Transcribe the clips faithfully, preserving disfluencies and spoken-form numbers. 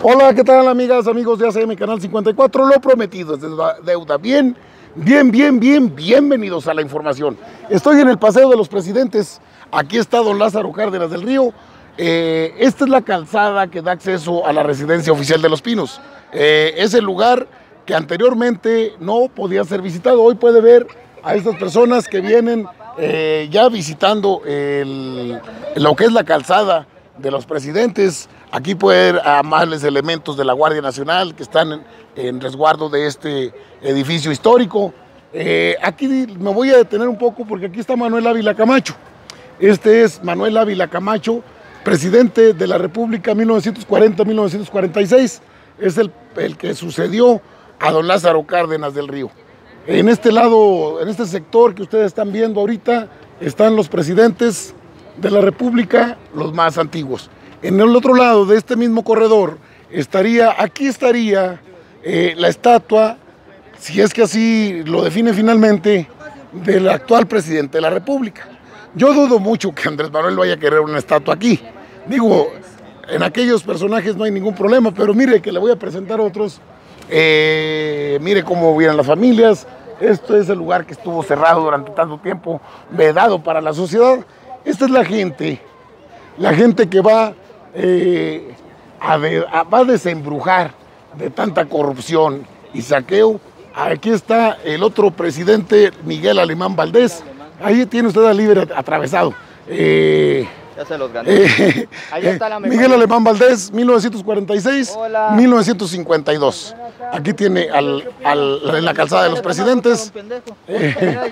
Hola, ¿qué tal, amigas, amigos de A C M Canal cincuenta y cuatro? Lo prometido es deuda. Bien, bien, bien, bien, bienvenidos a la información. Estoy en el Paseo de los Presidentes. Aquí está don Lázaro Cárdenas del Río. Eh, esta es la calzada que da acceso a la residencia oficial de Los Pinos. Eh, es el lugar que anteriormente no podía ser visitado. Hoy puede ver a estas personas que vienen eh, ya visitando el, lo que es la calzada de los Presidentes. Aquí puede ver a amables elementos de la Guardia Nacional que están en, en resguardo de este edificio histórico. Eh, aquí me voy a detener un poco porque aquí está Manuel Ávila Camacho. Este es Manuel Ávila Camacho, presidente de la República mil novecientos cuarenta a mil novecientos cuarenta y seis. Es el, el que sucedió a don Lázaro Cárdenas del Río. En este lado, en este sector que ustedes están viendo ahorita, están los presidentes de la República, los más antiguos. En el otro lado de este mismo corredor estaría, aquí estaría eh, la estatua, si es que así lo define finalmente, del actual presidente de la República. Yo dudo mucho que Andrés Manuel vaya a querer una estatua aquí. Digo, en aquellos personajes no hay ningún problema, pero mire que le voy a presentar otros. Eh, mire cómo vienen las familias. Esto es el lugar que estuvo cerrado durante tanto tiempo, vedado para la sociedad. Esta es la gente, la gente que va, eh, a de, a, va a desembrujar de tanta corrupción y saqueo. Aquí está el otro presidente, Miguel Alemán Valdés. Ahí tiene usted al libre atravesado. Eh, Ya se los gané. Eh, Ahí está la Miguel Alemán Valdés, mil novecientos cuarenta y seis a mil novecientos cincuenta y dos. Aquí tiene al, al, en la calzada de los presidentes. Eh,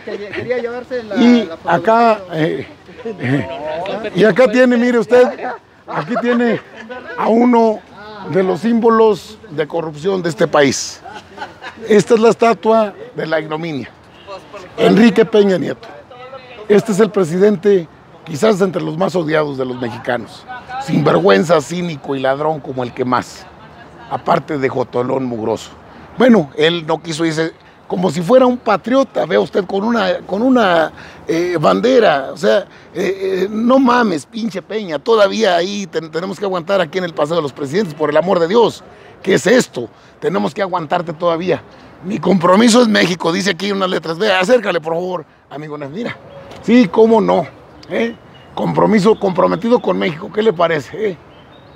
y acá, eh, eh, y acá tiene, mire usted, aquí tiene a uno de los símbolos de corrupción de este país. Esta es la estatua de la ignominia, Enrique Peña Nieto. Este es el presidente quizás entre los más odiados de los mexicanos, sinvergüenza, cínico y ladrón como el que más, aparte de jotolón mugroso. Bueno, él no quiso irse como si fuera un patriota, vea usted, con una, con una eh, bandera, o sea, eh, eh, no mames, pinche Peña, todavía ahí ten, tenemos que aguantar aquí en el Paseo de los Presidentes, por el amor de Dios. ¿Qué es esto? Tenemos que aguantarte todavía. Mi compromiso es México, dice aquí unas letras. Vea, acércale, por favor, amigo. Mira, sí, cómo no. ¿Eh? Compromiso, comprometido con México, ¿qué le parece? ¿Eh?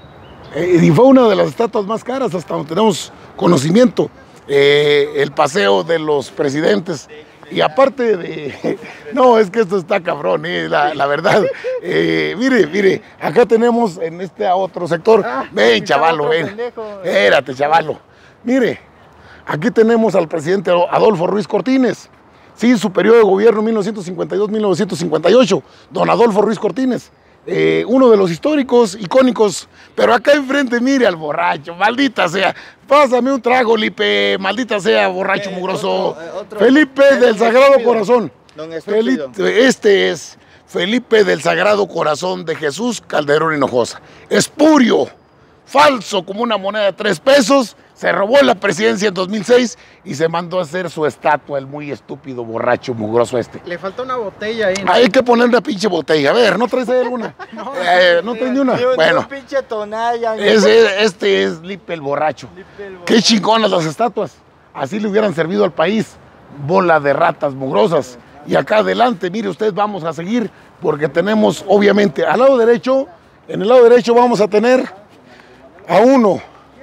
Eh, y fue una de las estatuas más caras, hasta donde tenemos conocimiento, eh, el Paseo de los Presidentes. Y aparte de, no, es que esto está cabrón, eh, la, la verdad. Eh, mire, mire, acá tenemos en este otro sector, ven, chavalo, ven, espérate, chavalo. Mire, aquí tenemos al presidente Adolfo Ruiz Cortines. Sí, su periodo de gobierno mil novecientos cincuenta y dos a mil novecientos cincuenta y ocho, don Adolfo Ruiz Cortines, eh, uno de los históricos, icónicos, pero acá enfrente, mire al borracho, maldita sea, pásame un trago, Lipe, maldita sea, borracho mugroso, otro, eh, otro, Felipe del Sagrado Corazón, Felipe, este es Felipe del Sagrado Corazón de Jesús Calderón Hinojosa, espurio, falso como una moneda de tres pesos, se robó la presidencia en dos mil seis y se mandó a hacer su estatua, el muy estúpido, borracho, mugroso este. Le falta una botella ahí, ¿no? Hay que ponerle una pinche botella. A ver, ¿no traes ahí alguna? No, eh, ¿no traes ni una? Yo, bueno. Un pinche tonalla. Ese, este es Lipe el borracho. Lipe el borracho. Qué chingonas las estatuas. Así le hubieran servido al país. Bola de ratas mugrosas. Y acá adelante, mire usted, vamos a seguir porque tenemos, obviamente, al lado derecho, en el lado derecho vamos a tener a uno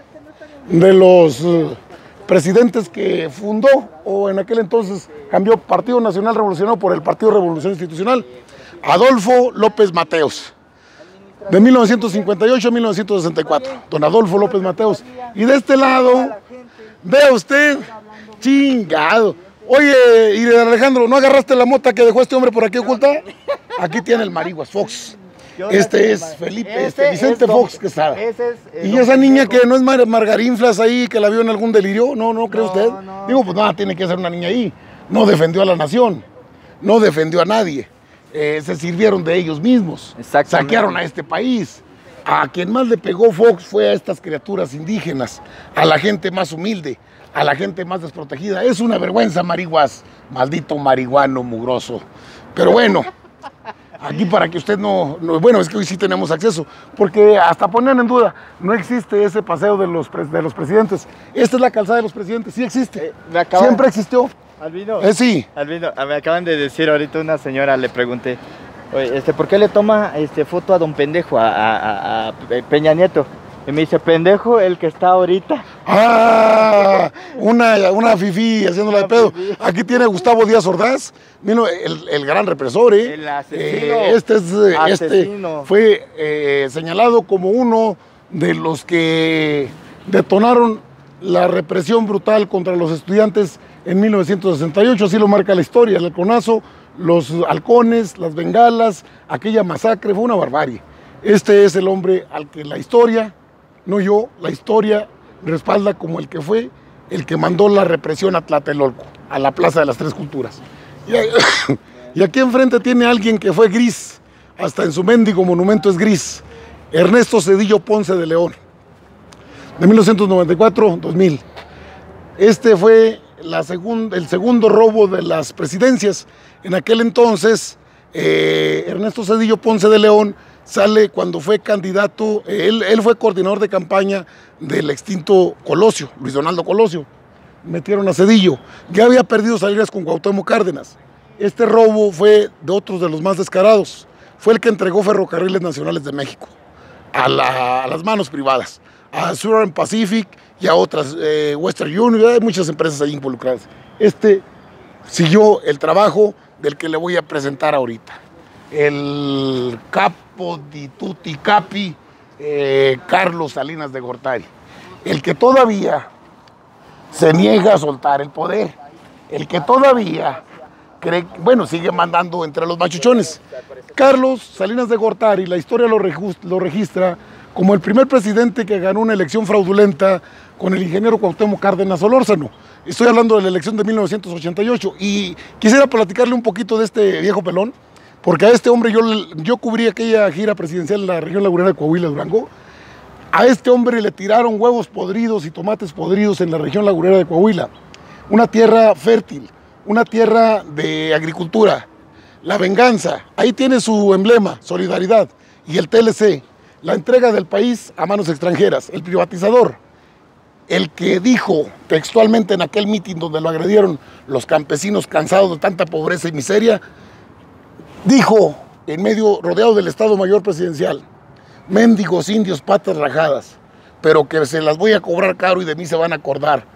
de los uh, presidentes que fundó, o en aquel entonces cambió Partido Nacional Revolucionario por el Partido Revolución Institucional, Adolfo López Mateos, de mil novecientos cincuenta y ocho a mil novecientos sesenta y cuatro, don Adolfo López Mateos. Y de este lado, vea usted, chingado. Oye, y Alejandro, ¿no agarraste la mota que dejó este hombre por aquí oculta? Aquí tiene el Marihuas Fox. Este es Felipe, este, Vicente Fox Quesada. Y esa niña que no es Mar Margarinflas ahí, que la vio en algún delirio, no, no cree usted. Digo, pues nada, tiene que ser una niña ahí. No defendió a la nación, no defendió a nadie. Eh, se sirvieron de ellos mismos, saquearon a este país. A quien más le pegó Fox fue a estas criaturas indígenas, a la gente más humilde, a la gente más desprotegida. Es una vergüenza, Marihuas, maldito marihuano mugroso. Pero bueno. aquí para que usted no, no... Bueno, es que hoy sí tenemos acceso, porque hasta ponen en duda, no existe ese paseo de los, de los presidentes. Esta es la calzada de los presidentes, sí existe. Eh, me acaban... Siempre existió. Albino, eh, sí. Albino, me acaban de decir ahorita una señora, le pregunté, oye, este, ¿por qué le toma este, foto a don pendejo, a, a, a Peña Nieto? Y me dice, pendejo, el que está ahorita. ¡Ah! Una, una fifí haciéndola de pedo. Aquí tiene Gustavo Díaz Ordaz, vino el, el gran represor, ¿eh? El asesino. Eh, este, es, asesino. este fue eh, señalado como uno de los que detonaron la represión brutal contra los estudiantes en mil novecientos sesenta y ocho, así lo marca la historia, el halconazo, los halcones, las bengalas, aquella masacre, fue una barbarie. Este es el hombre al que la historia, no yo, la historia respalda como el que fue el que mandó la represión a Tlatelolco, a la Plaza de las Tres Culturas. Y, y aquí enfrente tiene alguien que fue gris, hasta en su mendigo monumento es gris, Ernesto Zedillo Ponce de León, de mil novecientos noventa y cuatro a dos mil. Este fue la segun, el segundo robo de las presidencias. En aquel entonces, eh, Ernesto Zedillo Ponce de León sale cuando fue candidato, él, él fue coordinador de campaña del extinto Colosio, Luis Donaldo Colosio. Metieron a Zedillo. Ya había perdido Salinas con Cuauhtémoc Cárdenas. Este robo fue de otros de los más descarados. Fue el que entregó Ferrocarriles Nacionales de México a, la, a las manos privadas, a Southern Pacific y a otras, eh, Western Union, hay muchas empresas ahí involucradas. Este siguió el trabajo del que le voy a presentar ahorita. El capo di tutti capi, eh, Carlos Salinas de Gortari, el que todavía se niega a soltar el poder, el que todavía cree, bueno, sigue mandando entre los machuchones. Carlos Salinas de Gortari, la historia lo, lo registra como el primer presidente que ganó una elección fraudulenta con el ingeniero Cuauhtémoc Cárdenas Solórzano. Estoy hablando de la elección de mil novecientos ochenta y ocho y quisiera platicarle un poquito de este viejo pelón, porque a este hombre yo, yo cubrí aquella gira presidencial en la región lagunera de Coahuila, Durango. A este hombre le tiraron huevos podridos y tomates podridos en la región lagunera de Coahuila. Una tierra fértil, una tierra de agricultura. La venganza, ahí tiene su emblema, solidaridad. Y el T L C, la entrega del país a manos extranjeras. El privatizador, el que dijo textualmente en aquel mitin donde lo agredieron los campesinos cansados de tanta pobreza y miseria, dijo, en medio, rodeado del Estado Mayor Presidencial, mendigos indios, patas rajadas, pero que se las voy a cobrar caro y de mí se van a acordar,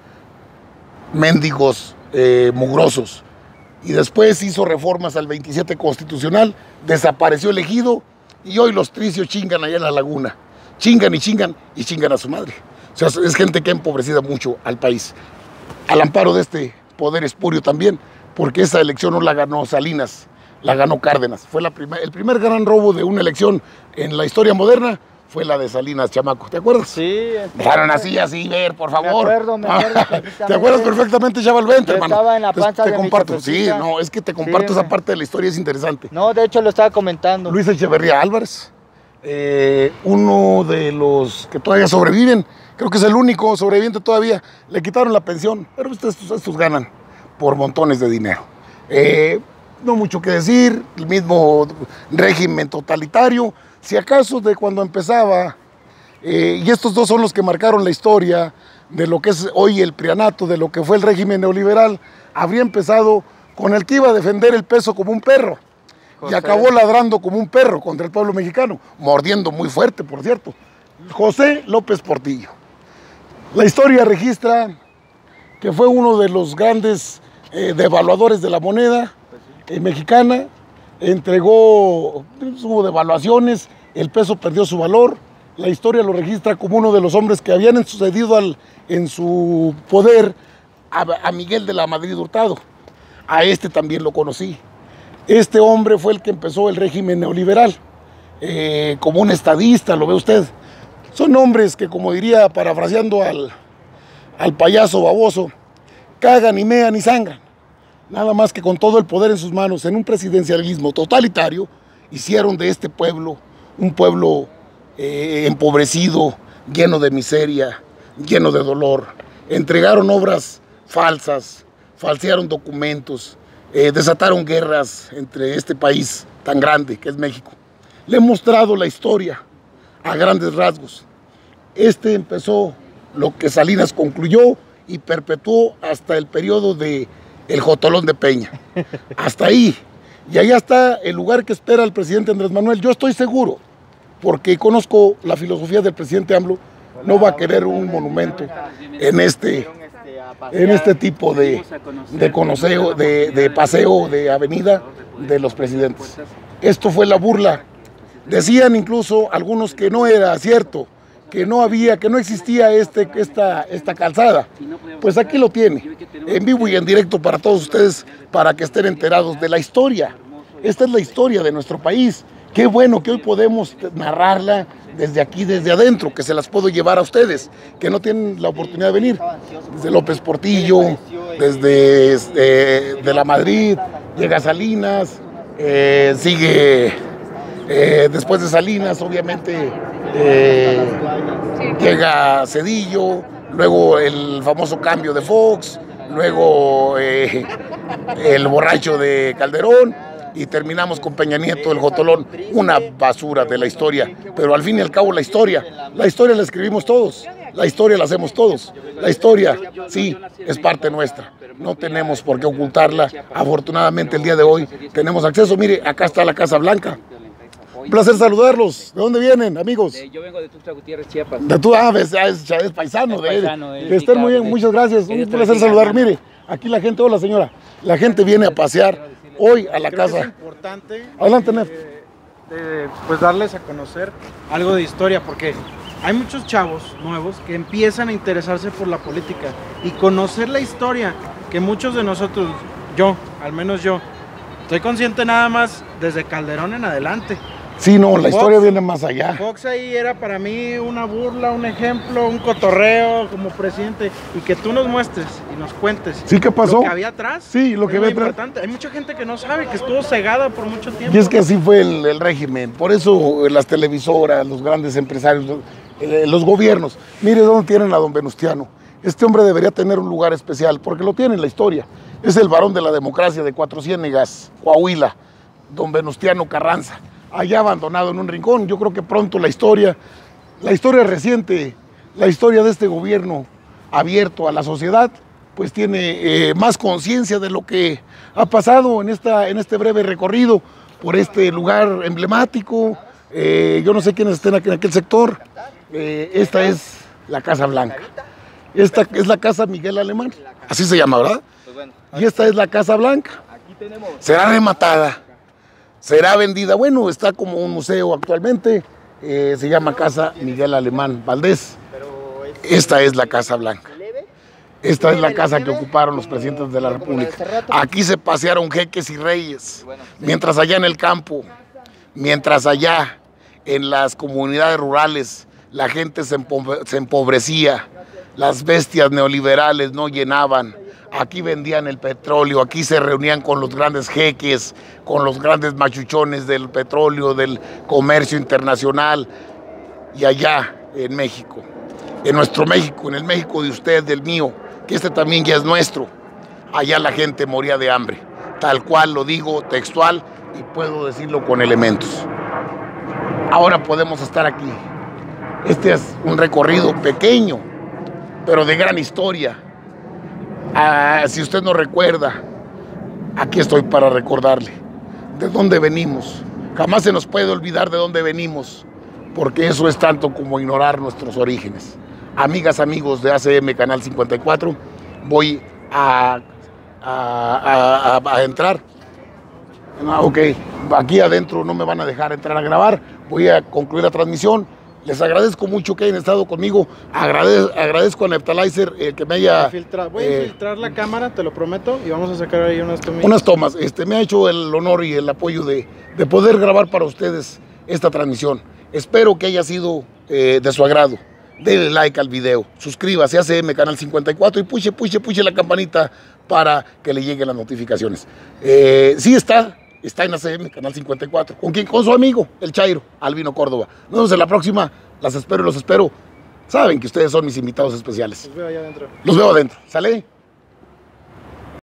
mendigos eh, mugrosos. Y después hizo reformas al veintisiete constitucional, desapareció el ejido y hoy los tricios chingan allá en la laguna. Chingan y chingan y chingan a su madre. O sea, es gente que ha empobrecido mucho al país. Al amparo de este poder espurio también, porque esa elección no la ganó Salinas, la ganó Cárdenas. Fue la primer, el primer gran robo de una elección en la historia moderna fue la de Salinas, chamaco. ¿Te acuerdas? Sí. Dejaron así, así, ver, por favor. Me acuerdo, me acuerdo. ¿Te acuerdas perfectamente, Chaval Vente, hermano? Estaba en la panza te de comparto. mi Sí, no, es que te comparto sí, esa parte de la historia, es interesante. No, de hecho lo estaba comentando. Luis Echeverría Álvarez, eh, uno de los que todavía sobreviven, creo que es el único sobreviviente todavía. Le quitaron la pensión, pero estos, estos ganan por montones de dinero. Eh, no mucho que decir, el mismo régimen totalitario, si acaso de cuando empezaba, eh, y estos dos son los que marcaron la historia de lo que es hoy el prianato, de lo que fue el régimen neoliberal, habría empezado con el que iba a defender el peso como un perro, José. Y acabó ladrando como un perro contra el pueblo mexicano, mordiendo muy fuerte, por cierto, José López Portillo. La historia registra que fue uno de los grandes eh, devaluadores de la moneda eh, mexicana, entregó, hubo devaluaciones, el peso perdió su valor. La historia lo registra como uno de los hombres que habían sucedido al, en su poder a, a Miguel de la Madrid Hurtado. A este también lo conocí. Este hombre fue el que empezó el régimen neoliberal, eh, como un estadista, lo ve usted. Son hombres que, como diría, parafraseando al, al payaso baboso, cagan y mean y sangran. Nada más que con todo el poder en sus manos, en un presidencialismo totalitario, hicieron de este pueblo un pueblo eh, empobrecido, lleno de miseria, lleno de dolor. Entregaron obras falsas, falsearon documentos, eh, desataron guerras entre este país tan grande que es México. Le he mostrado la historia a grandes rasgos. Este empezó lo que Salinas concluyó y perpetuó hasta el periodo de el Jotolón de Peña. Hasta ahí. Y allá está el lugar que espera el presidente Andrés Manuel. Yo estoy seguro, porque conozco la filosofía del presidente AMLO, no va a querer un monumento en este, en este tipo de, de, conoceo, de, de paseo de avenida de los presidentes. Esto fue la burla. Decían incluso algunos que no era cierto, que no había, que no existía este, esta, esta calzada. Pues aquí lo tiene, en vivo y en directo para todos ustedes, para que estén enterados de la historia. Esta es la historia de nuestro país. Qué bueno que hoy podemos narrarla desde aquí, desde adentro, que se las puedo llevar a ustedes, que no tienen la oportunidad de venir. Desde López Portillo, desde eh, de la Madrid, llega Salinas, eh, sigue eh, después de Salinas, obviamente, eh, llega Cedillo, luego el famoso cambio de Fox, luego eh, el borracho de Calderón, y terminamos con Peña Nieto, el Jotolón, una basura de la historia, pero al fin y al cabo la historia, la historia la escribimos todos, la historia la hacemos todos, la historia, sí, es parte nuestra, no tenemos por qué ocultarla. Afortunadamente el día de hoy tenemos acceso. Mire, acá está la Casa Blanca. Un placer saludarlos. ¿De dónde vienen, amigos? Eh, yo vengo de Tuxtla Gutiérrez, Chiapas. De tu, ah, es, es, es paisano. Es de, paisano de, de estén muy bien, muchas gracias. Un placer saludar. Mire, aquí la gente, hola señora, la gente viene a pasear hoy a la Creo casa. Que es importante Adelante, Nef. eh, eh, pues darles a conocer algo de historia, porque hay muchos chavos nuevos que empiezan a interesarse por la política y conocer la historia que muchos de nosotros, yo, al menos yo, estoy consciente nada más desde Calderón en adelante. Sí, no, la Fox, historia viene más allá. Fox ahí era para mí una burla, un ejemplo, un cotorreo como presidente, y que tú nos muestres y nos cuentes. ¿Sí qué pasó? Lo que había atrás. Sí, lo que es había muy atrás. importante. Hay mucha gente que no sabe, que estuvo cegada por mucho tiempo. Y es que así fue el, el régimen, por eso las televisoras, los grandes empresarios, los, eh, los gobiernos. Mire dónde tienen a don Venustiano. Este hombre debería tener un lugar especial, porque lo tiene en la historia. Es el varón de la democracia de Cuatro Ciénegas, Coahuila, don Venustiano Carranza, allá abandonado en un rincón. Yo creo que pronto la historia, la historia reciente, la historia de este gobierno abierto a la sociedad, pues tiene eh, más conciencia de lo que ha pasado en, esta, en este breve recorrido por este lugar emblemático. Eh, yo no sé quiénes estén aquí en aquel sector. Eh, esta es la Casa Blanca. Esta es la Casa Miguel Alemán, así se llama, ¿verdad? Y esta es la Casa Blanca. Será rematada, será vendida. Bueno, está como un museo actualmente. Eh, se llama Casa Miguel Alemán Valdés. Esta es la Casa Blanca. Esta es la casa que ocuparon los presidentes de la República. Aquí se pasearon jeques y reyes. Mientras allá en el campo, mientras allá en las comunidades rurales, la gente se, empobre se empobrecía. Las bestias neoliberales no llenaban. Aquí vendían el petróleo, aquí se reunían con los grandes jeques, con los grandes machuchones del petróleo, del comercio internacional. Y allá en México, en nuestro México, en el México de usted, del mío, que este también ya es nuestro, allá la gente moría de hambre. Tal cual lo digo textual y puedo decirlo con elementos. Ahora podemos estar aquí. Este es un recorrido pequeño, pero de gran historia. Ah, si usted no recuerda, aquí estoy para recordarle de dónde venimos. Jamás se nos puede olvidar de dónde venimos, porque eso es tanto como ignorar nuestros orígenes. Amigas, amigos de A C M Canal cincuenta y cuatro, voy a, a, a, a entrar. Ah, ok, aquí adentro no me van a dejar entrar a grabar, voy a concluir la transmisión. Les agradezco mucho que hayan estado conmigo. Agradez, agradezco a Neptalizer el que me haya... Filtra, voy a infiltrar eh, la cámara, te lo prometo, y vamos a sacar ahí unas tomas. Unas tomas. Este, me ha hecho el honor y el apoyo de, de poder grabar para ustedes esta transmisión. Espero que haya sido eh, de su agrado. Denle like al video, suscríbase a A C M Canal cincuenta y cuatro y puche, puche, puche la campanita para que le lleguen las notificaciones. Eh, sí está... Está en A C M, Canal cincuenta y cuatro. ¿Con quién? Con su amigo, el Chairo, Albino Córdoba. Nos vemos en la próxima. Las espero y los espero. Saben que ustedes son mis invitados especiales. Los veo allá adentro. Los veo adentro. ¿Sale?